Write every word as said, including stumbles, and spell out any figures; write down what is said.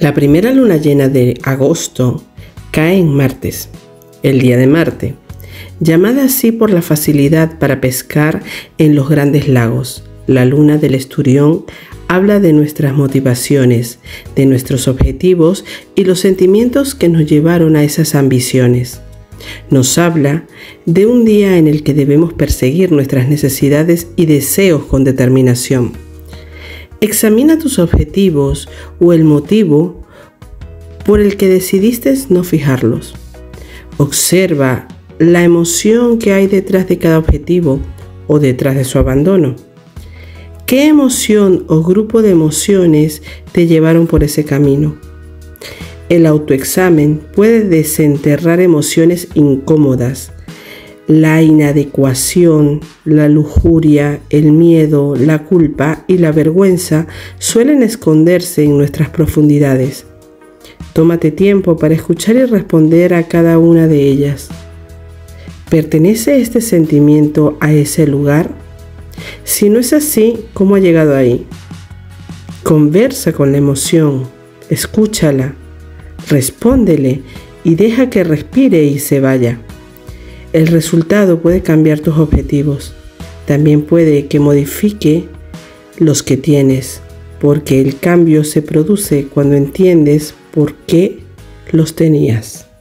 La primera luna llena de agosto cae en martes, el día de Marte, llamada así por la facilidad para pescar en los grandes lagos. La luna del esturión habla de nuestras motivaciones, de nuestros objetivos y los sentimientos que nos llevaron a esas ambiciones. Nos habla de un día en el que debemos perseguir nuestras necesidades y deseos con determinación. Examina tus objetivos o el motivo por el que decidiste no fijarlos. Observa la emoción que hay detrás de cada objetivo o detrás de su abandono. ¿Qué emoción o grupo de emociones te llevaron por ese camino? El autoexamen puede desenterrar emociones incómodas. La inadecuación, la lujuria, el miedo, la culpa y la vergüenza suelen esconderse en nuestras profundidades. Tómate tiempo para escuchar y responder a cada una de ellas. ¿Pertenece este sentimiento a ese lugar? Si no es así, ¿cómo ha llegado ahí? Conversa con la emoción, escúchala, respóndele y deja que respire y se vaya. El resultado puede cambiar tus objetivos. También puede que modifique los que tienes, porque el cambio se produce cuando entiendes por qué los tenías.